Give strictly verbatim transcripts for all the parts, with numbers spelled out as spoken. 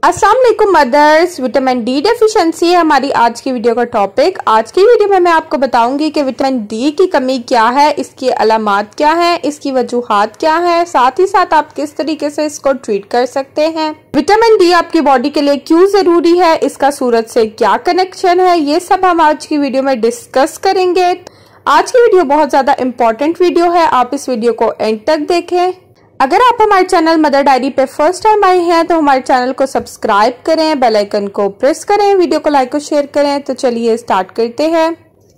अस्सलाम वालेकुम mother's. Vitamin D deficiency है हमारी आज की वीडियो का टॉपिक। आज की वीडियो में मैं आपको बताऊंगी कि विटामिन डी की कमी क्या है, इसकी अलामात क्या है, इसकी वजूहात क्या है, साथ ही साथ आप किस तरीके से इसको ट्रीट कर सकते हैं। विटामिन डी आपकी बॉडी के लिए क्यों जरूरी है, इसका सूरज से क्या कनेक्शन है, ये सब हम आज की वीडियो में डिस्कस करेंगे। आज की वीडियो बहुत ज्यादा इम्पोर्टेंट वीडियो है, आप इस वीडियो को एंड तक देखें। अगर आप हमारे चैनल मदर डायरी पे फर्स्ट टाइम आए हैं तो हमारे चैनल को सब्सक्राइब करें, बेल आइकन को प्रेस करें, वीडियो को लाइक और शेयर करें। तो चलिए स्टार्ट करते हैं।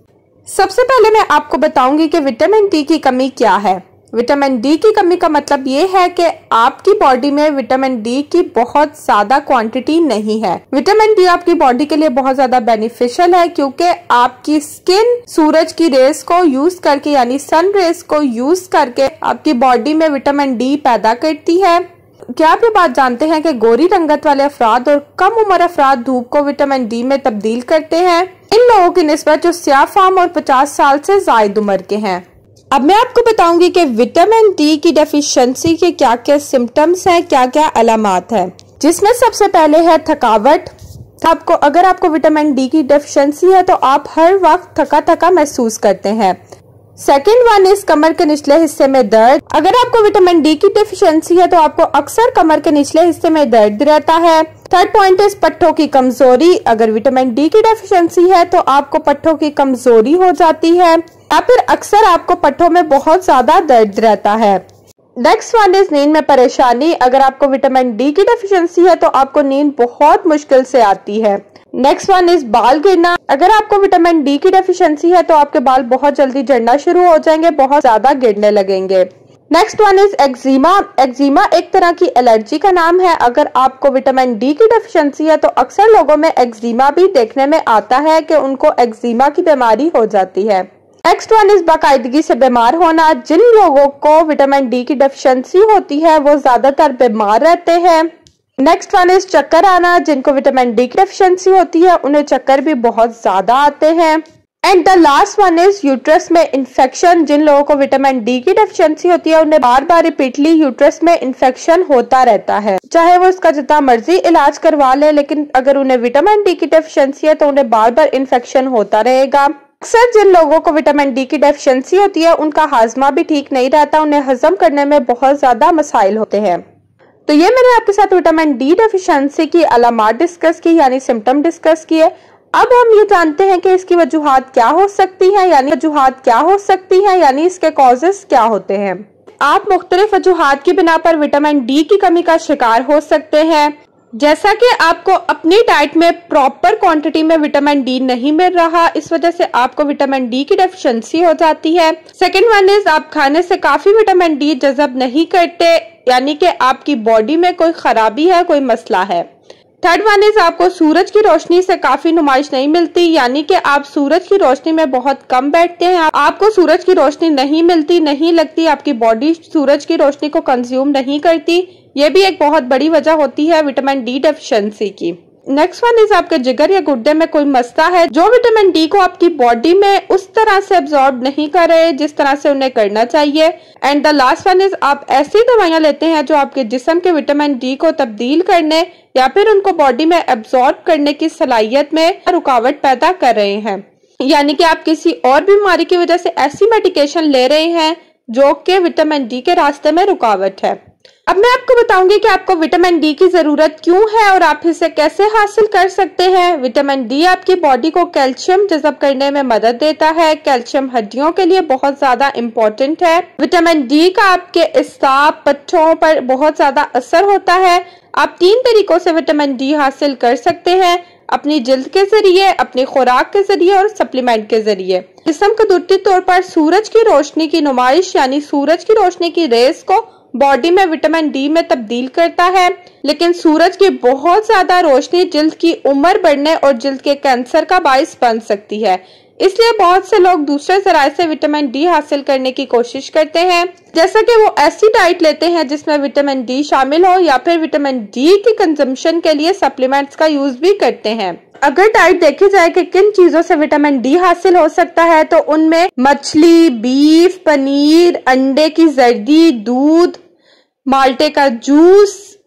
सबसे पहले मैं आपको बताऊंगी कि विटामिन डी की कमी क्या है। विटामिन डी की कमी का मतलब ये है कि आपकी बॉडी में विटामिन डी की बहुत ज्यादा क्वांटिटी नहीं है। विटामिन डी आपकी बॉडी के लिए बहुत ज्यादा बेनिफिशियल है क्योंकि आपकी स्किन सूरज की रेस को यूज करके यानी सन रेस को यूज करके आपकी बॉडी में विटामिन डी पैदा करती है। क्या आप ये बात जानते हैं कि गोरी रंगत वाले अफराद और कम उम्र अफराद धूप को विटामिन डी में तब्दील करते हैं, इन लोगों की निस्बत जो स्याह फाम और पचास साल से जायद उम्र के हैं। अब मैं आपको बताऊंगी कि विटामिन डी की डेफिशिएंसी के क्या क्या सिम्टम्स हैं, क्या क्या अलामात है, जिसमें सबसे पहले है थकावट। आपको अगर आपको विटामिन डी की डेफिशिएंसी है तो आप हर वक्त थका थका महसूस करते हैं। सेकेंड वन इज कमर के निचले हिस्से में दर्द। अगर आपको विटामिन डी की डेफिशिएंसी है तो आपको अक्सर कमर के निचले हिस्से में दर्द रहता है। थर्ड पॉइंट इज पट्टों की कमजोरी। अगर विटामिन डी की डेफिशिएंसी है तो आपको पट्टों की कमजोरी हो जाती है या फिर अक्सर आपको पट्टों में बहुत ज्यादा दर्द रहता है। नेक्स्ट वन इज नींद में परेशानी। अगर आपको विटामिन डी की डेफिशिएंसी है तो आपको नींद बहुत मुश्किल से आती है। नेक्स्ट वन इज बाल गिरना। अगर आपको विटामिन डी की डेफिशिएंसी है तो आपके बाल बहुत जल्दी झड़ना शुरू हो जाएंगे, बहुत ज्यादा गिरने लगेंगे। Next one is eczema. Eczema एक तरह की एलर्जी का नाम है। अगर आपको विटामिन डी की डेफिशिएंसी है तो अक्सर लोगों में एक्जिमा भी देखने में आता है कि उनको एक्जिमा की बीमारी हो जाती है। नेक्स्ट वन इज बाकायदगी से बीमार होना। जिन लोगों को विटामिन डी की डेफिशिएंसी होती है वो ज्यादातर बीमार रहते हैं। नेक्स्ट वन इज चक्कर आना। जिनको विटामिन डी की डेफिशिएंसी होती है उन्हें चक्कर भी बहुत ज्यादा आते हैं। And the last one is uterus में इन्फेक्शन। जिन लोगों को विटामिन डी की डेफिशिएंसी होती है उन्हें बार बार रिपीटली यूट्रस में इन्फेक्शन होता रहता है, चाहे वो इसका जितना मर्जी इलाज करवा ले, लेकिन अगर उन्हें विटामिन डी की डेफिशिएंसी है तो उन्हें बार बार इन्फेक्शन होता रहेगा। अक्सर जिन लोगों को विटामिन डी की डेफिशिएंसी होती है उनका हाजमा भी ठीक नहीं रहता, उन्हें हजम करने में बहुत ज्यादा मसाइल होते हैं। तो ये मैंने आपके साथ विटामिन डी डेफिशिएंसी की अलामात डिस्कस की यानी सिम्टम डिस्कस किए। अब हम ये जानते हैं कि इसकी वजूहात क्या हो सकती है यानी वजूहात क्या हो सकती है यानी इसके कॉजेस क्या होते हैं। आप मुख्तलिफ वजूहात की बिना पर विटामिन डी की कमी का शिकार हो सकते हैं, जैसा कि आपको अपनी डाइट में प्रॉपर क्वांटिटी में विटामिन डी नहीं मिल रहा, इस वजह से आपको विटामिन डी की डेफिशिएंसी हो जाती है। सेकेंड वन इज आप खाने से काफी विटामिन डी जज़ब नहीं करते, यानी कि आपकी बॉडी में कोई खराबी है, कोई मसला है। थर्ड वन इज आपको सूरज की रोशनी से काफी नुमाइश नहीं मिलती, यानी कि आप सूरज की रोशनी में बहुत कम बैठते हैं, आपको सूरज की रोशनी नहीं मिलती, नहीं लगती, आपकी बॉडी सूरज की रोशनी को कंज्यूम नहीं करती। ये भी एक बहुत बड़ी वजह होती है विटामिन डी डेफिशिएंसी की। नेक्स्ट वन इज आपके जिगर या गुर्दे में कोई मसला है जो विटामिन डी को आपकी बॉडी में उस तरह से एब्जॉर्ब नहीं कर रहे जिस तरह से उन्हें करना चाहिए। And the last one is आप ऐसी दवाइयां लेते हैं जो आपके जिस्म के विटामिन डी को तब्दील करने या फिर उनको बॉडी में एब्जॉर्ब करने की सलाहियत में रुकावट पैदा कर रहे हैं, यानी कि आप किसी और बीमारी की वजह से ऐसी मेडिकेशन ले रहे हैं जो कि विटामिन डी के रास्ते में रुकावट है। अब मैं आपको बताऊंगी कि आपको विटामिन डी की जरूरत क्यों है और आप इसे कैसे हासिल कर सकते हैं। विटामिन डी आपकी बॉडी को कैल्शियम जज़ब करने में मदद देता है। कैल्शियम हड्डियों के लिए बहुत ज्यादा इम्पोर्टेंट है। विटामिन डी का आपके इस्साब पट्टों पर बहुत ज्यादा असर होता है। आप तीन तरीकों से विटामिन डी हासिल कर सकते हैं, अपनी जिल्द के जरिए, अपनी खुराक के जरिए और सप्लीमेंट के जरिए। जिस्म कुदरती तौर पर सूरज की रोशनी की नुमाइश यानी सूरज की रोशनी की रेस को बॉडी में विटामिन डी में तब्दील करता है, लेकिन सूरज की बहुत ज्यादा रोशनी जिल्द की उम्र बढ़ने और जिल्द के कैंसर का बाइस बन सकती है। इसलिए बहुत से लोग दूसरे जराये से विटामिन डी हासिल करने की कोशिश करते हैं, जैसा कि वो ऐसी डाइट लेते हैं जिसमें विटामिन डी शामिल हो या फिर विटामिन डी की कंजम्पशन के लिए सप्लीमेंट्स का यूज भी करते हैं। अगर डाइट देखी जाए कि किन चीजों से विटामिन डी हासिल हो सकता है तो उनमें मछली, बीफ, पनीर, अंडे की जर्दी, दूध, माल्टे का जूस,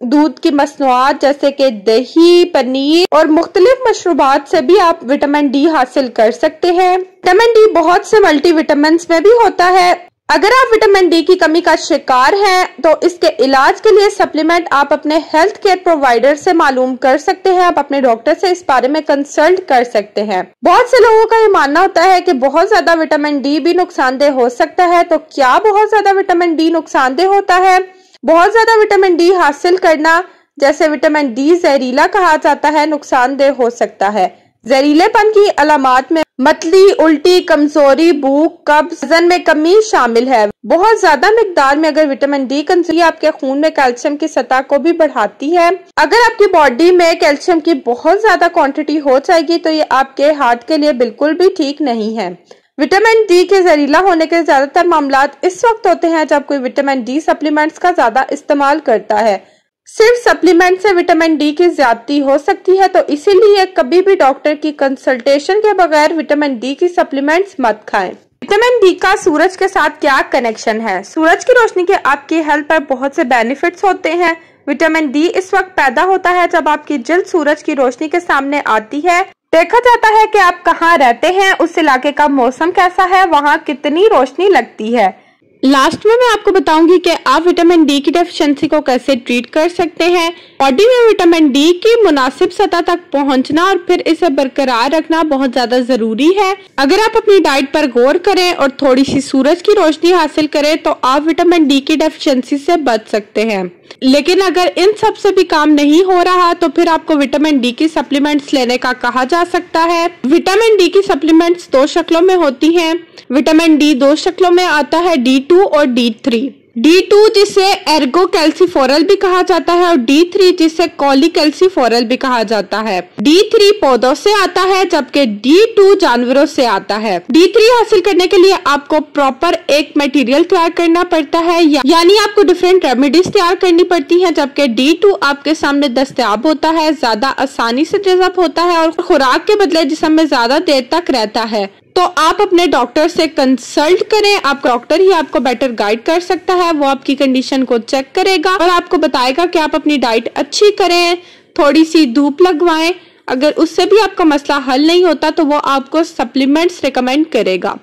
दूध की मसनूआत जैसे कि दही, पनीर और मुख्तलिफ मशरूबात से भी आप विटामिन डी हासिल कर सकते हैं। विटामिन डी बहुत से मल्टीविटामिन में भी होता है। अगर आप विटामिन डी की कमी का शिकार हैं तो इसके इलाज के लिए सप्लीमेंट आप अपने हेल्थ केयर प्रोवाइडर से मालूम कर सकते हैं। आप अपने डॉक्टर से इस बारे में कंसल्ट कर सकते हैं। बहुत से लोगों का ये मानना होता है कि बहुत ज्यादा विटामिन डी भी नुकसानदेह हो सकता है। तो क्या बहुत ज्यादा विटामिन डी नुकसानदेह होता है? बहुत ज्यादा विटामिन डी हासिल करना, जैसे विटामिन डी जहरीला कहा जाता है, नुकसानदेह हो सकता है। जहरीलेपन की अलामात में मतली, उल्टी, कमजोरी, भूख, कब्ज, वजन में कमी शामिल है। बहुत ज्यादा मिकदार में अगर विटामिन डी कंज्यूम आपके खून में कैल्शियम की सतह को भी बढ़ाती है। अगर आपकी बॉडी में कैल्शियम की बहुत ज्यादा क्वांटिटी हो जाएगी तो ये आपके हार्ट के लिए बिल्कुल भी ठीक नहीं है। विटामिन डी के जहरीला होने के ज्यादातर मामलात इस वक्त होते हैं जब कोई विटामिन डी सप्लीमेंट्स का ज्यादा इस्तेमाल करता है। सिर्फ सप्लीमेंट से विटामिन डी की ज्यादती हो सकती है, तो इसीलिए कभी भी डॉक्टर की कंसल्टेशन के बगैर विटामिन डी की सप्लीमेंट्स मत खाएं। विटामिन डी का सूरज के साथ क्या कनेक्शन है? सूरज की रोशनी के आपकी हेल्थ पर बहुत से बेनिफिट्स होते हैं। विटामिन डी इस वक्त पैदा होता है जब आपकी जिल्द सूरज की रोशनी के सामने आती है। देखा जाता है कि आप कहाँ रहते हैं, उस इलाके का मौसम कैसा है, वहाँ कितनी रोशनी लगती है। लास्ट में मैं आपको बताऊंगी कि आप विटामिन डी की डेफिशिएंसी को कैसे ट्रीट कर सकते हैं। बॉडी में विटामिन डी की मुनासिब सतह तक पहुंचना और फिर इसे बरकरार रखना बहुत ज्यादा जरूरी है। अगर आप अपनी डाइट पर गौर करें और थोड़ी सी सूरज की रोशनी हासिल करें तो आप विटामिन डी की डेफिशिएंसी से बच सकते हैं। लेकिन अगर इन सब से भी काम नहीं हो रहा तो फिर आपको विटामिन डी की सप्लीमेंट्स लेने का कहा जा सकता है। विटामिन डी की सप्लीमेंट्स दो शक्लों में होती हैं। विटामिन डी दो शक्लों में आता है, डी टू और डी थ्री। डी टू जिसे एर्गो कैल्सीफोरल भी कहा जाता है और डी थ्री जिसे कॉली कैल्सीफोरल भी कहा जाता है। डी थ्री पौधों से आता है जबकि डी टू जानवरों से आता है। डी थ्री हासिल करने के लिए आपको प्रॉपर एक मटेरियल तैयार करना पड़ता है, या, यानी आपको डिफरेंट रेमेडीज तैयार करनी पड़ती हैं, जबकि डी टू आपके सामने दस्तयाब होता है, ज्यादा आसानी से जज़ब होता है और खुराक के बदले जिस्म में ज्यादा देर तक रहता है। तो आप अपने डॉक्टर से कंसल्ट करें। आप डॉक्टर ही आपको बेटर गाइड कर सकता है। वो आपकी कंडीशन को चेक करेगा और आपको बताएगा कि आप अपनी डाइट अच्छी करें, थोड़ी सी धूप लगवाएं। अगर उससे भी आपका मसला हल नहीं होता तो वो आपको सप्लीमेंट्स रिकमेंड करेगा।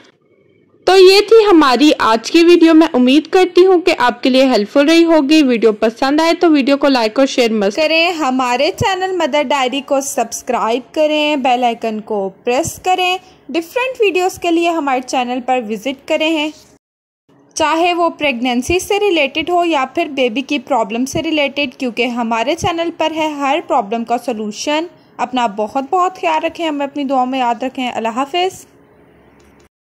तो ये थी हमारी आज की वीडियो। मैं उम्मीद करती हूँ कि आपके लिए हेल्पफुल रही होगी। वीडियो पसंद आए तो वीडियो को लाइक और शेयर मत करें। हमारे चैनल मदर डायरी को सब्सक्राइब करें, बेल आइकन को प्रेस करें। डिफरेंट वीडियोस के लिए हमारे चैनल पर विजिट करें हैं, चाहे वो प्रेगनेंसी से रिलेटेड हो या फिर बेबी की प्रॉब्लम से रिलेटेड, क्योंकि हमारे चैनल पर है हर प्रॉब्लम का सोल्यूशन। अपना बहुत बहुत ख्याल रखें, हमें अपनी दुआ में याद रखें। अल्लाह हाफिज़।